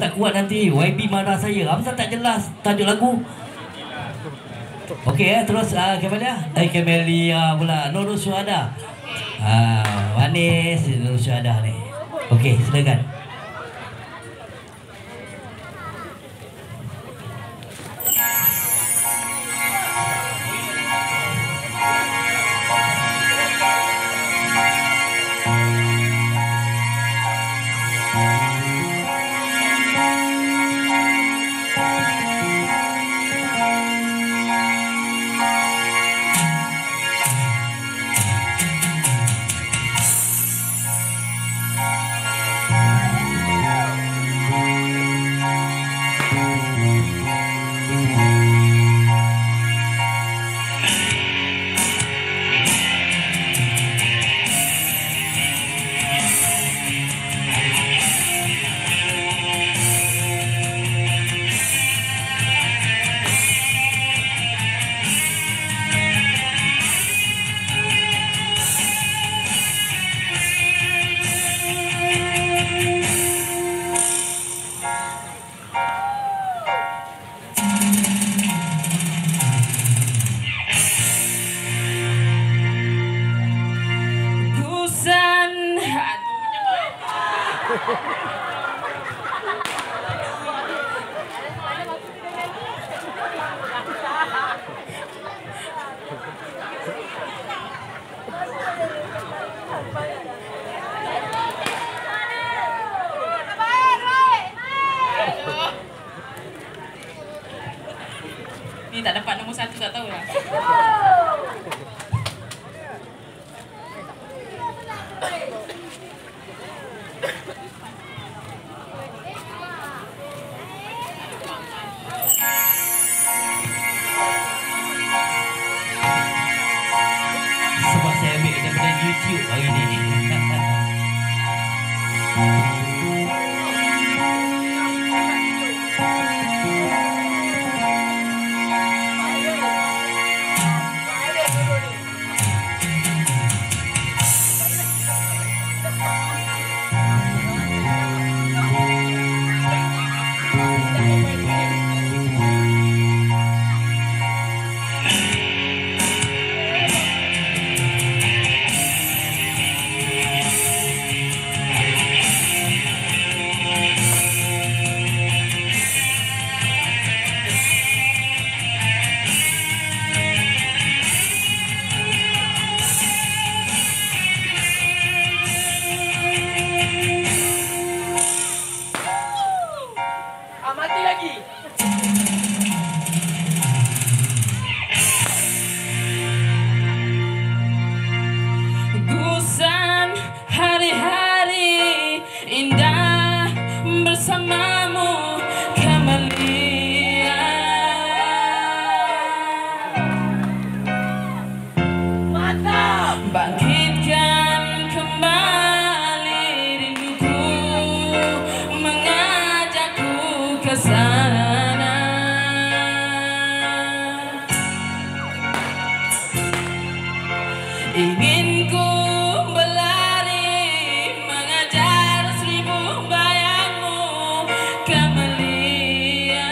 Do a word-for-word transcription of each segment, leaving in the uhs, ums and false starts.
tak kuat nanti Y B marah saya. Apa tak jelas tajuk lagu? Okey eh, terus uh, Camelia. Eh Camelia pula. Nurul Syuhada. Ah, manis Nurul Syuhada ni. Okey, silakan. Ni tak dapat nombor satu tak tahulah. Sebab saya ambil daripada YouTube hari ni. Mati lagi. Gusan hari-hari indah bersamamu Camelia. Mantap. Bangkitkan kembali rinduku, mengajakku ke sana. Ingin ku berlari mengajar seribu bayangmu Camelia.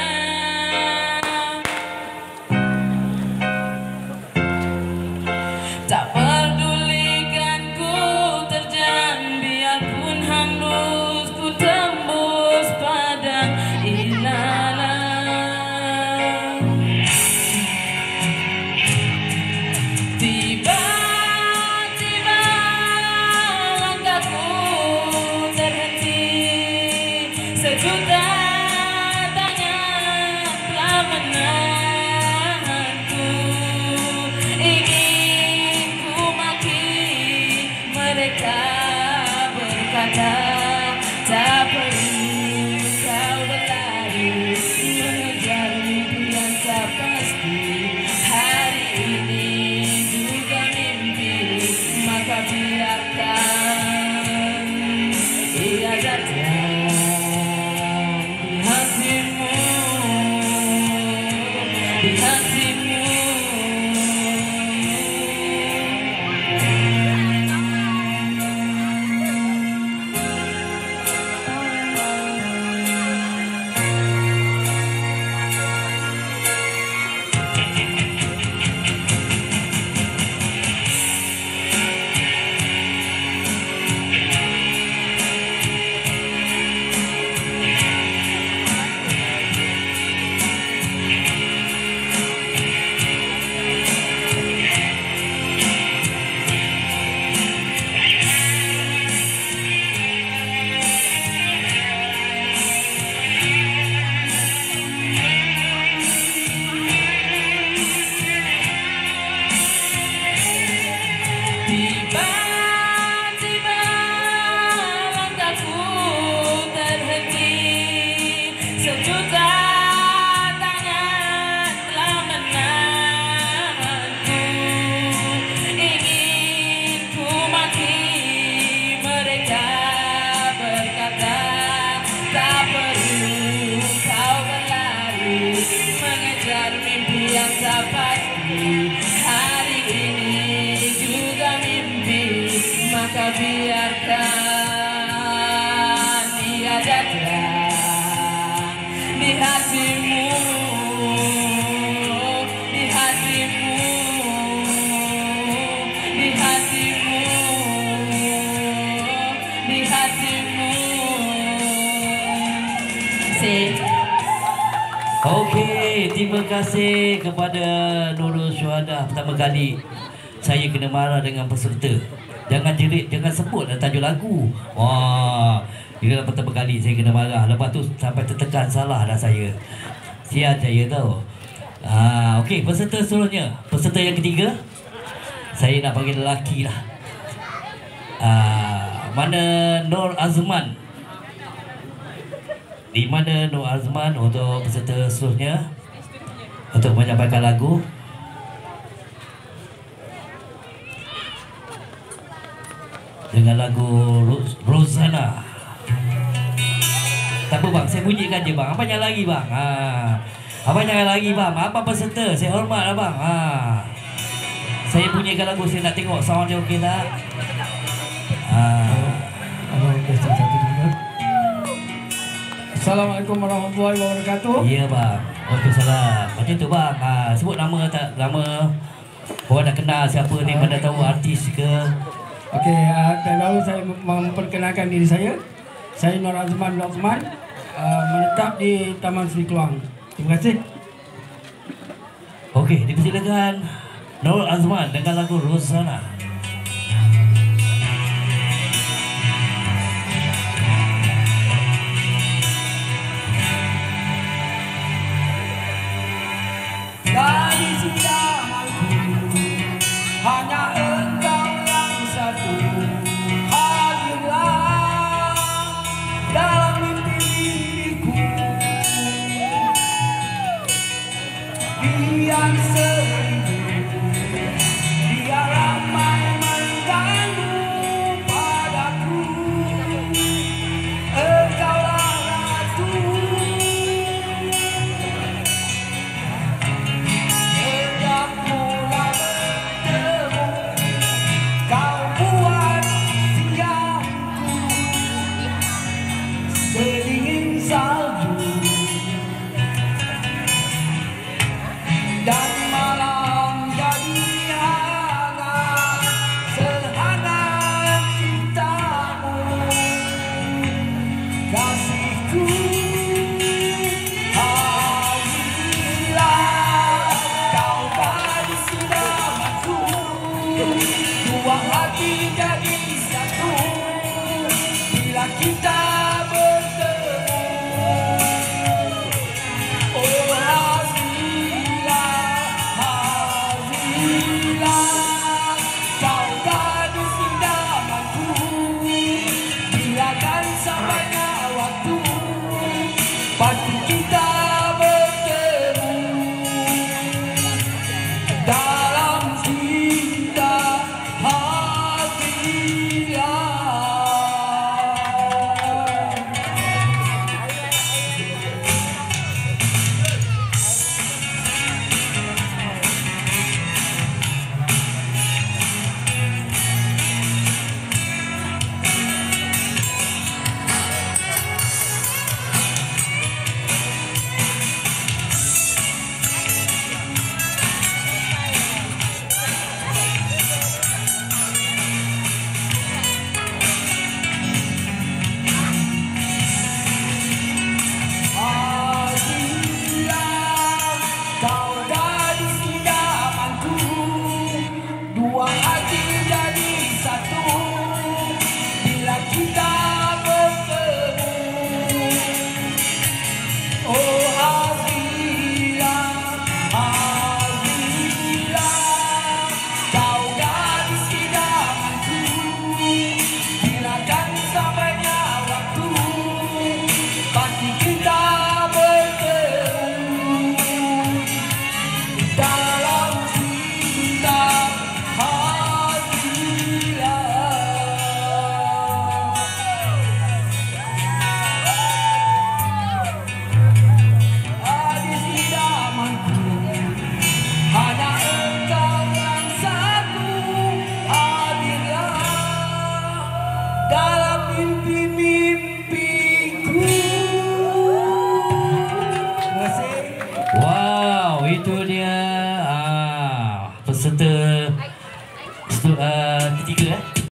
Tak pedulikan ku terjang, biarpun hambus ku tembus padang ilalang. Tiba-tiba langkahku terhenti, sejuta tangan telah menahanku. Ingin ku maki mereka berkata, tak perlu kau berlari mengejar mimpi yang tak pasti. Hari ini juga mimpi, maka biarkan ia datang di hatimu, di hatimu. Sejuta tangan telah menahanku. Ingin ku mati, mereka berkata tak perlu kau berlari mengejar mimpi yang tak pasti. Hari ini juga mimpi, maka biarkan dia datang di hatimu, di hatimu, di hatimu, di hatimu. Sing. Okey, terima kasih kepada Nurul Syuhada. Pertama kali saya kena marah dengan peserta. Jangan jerit, jangan sebut tajuk lagu. Wah, ini adalah pertama kali saya kena marah. Lepas tu sampai tertekan, salah dah saya. Sia saya tahu. Ah, okey, peserta seterusnya. Peserta yang ketiga. Saya nak panggil lelaki lah. Ah, mana Nur Azman? Di mana Nur Azman untuk peserta seterusnya untuk menyampaikan lagu? Dengan lagu Rosanna. Tak apa bang, saya bunyikan je bang. Abang jangan lagi bang. Ha. Abang jangan lagi bang. Abang peserta, saya hormat abang. Ha. Saya bunyikan lagu, saya nak tengok sound dia okey tak? Ha. Abang peserta satu dulu. Assalamualaikum warahmatullahi wabarakatuh. Ya bang. Waalaikumsalam. Macam tu bang. Ha. Sebut nama tak? Nama orang dah kenal siapa ni, mana tahu artis ke? Okey, uh, dan lalu saya memperkenalkan diri saya. Saya Nur Azman bin Osman, uh, menetap di Taman Seri Keluang. Terima kasih. Okey, dipersilakan Nur Azman dengan lagu Rosanna. Gadis idamanku, hanya engkau yang satu. Hadirlah dalam mimpi-mimpiku. Biar seribu, biar ramai itu dia ah, peserta stu, uh, ketiga eh.